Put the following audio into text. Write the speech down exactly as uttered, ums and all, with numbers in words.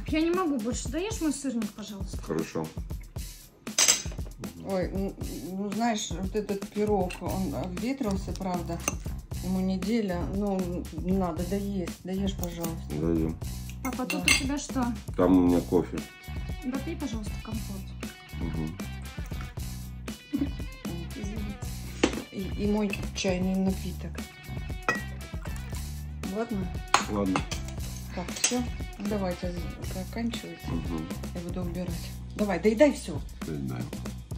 Я не могу больше. Даешь мой сырник, пожалуйста? Хорошо. Ой, ну, ну знаешь, вот этот пирог, он обветрился, правда. Ему неделя, ну, надо доесть. Доешь, пожалуйста. Даем. Папа, Да. тут у тебя что? Там у меня кофе. Допей, пожалуйста, компот. Угу. И, и мой чайный напиток. Ладно? Ладно. Так, все. Давайте заканчивайте. Угу. Я буду убирать. Давай, доедай все. Да.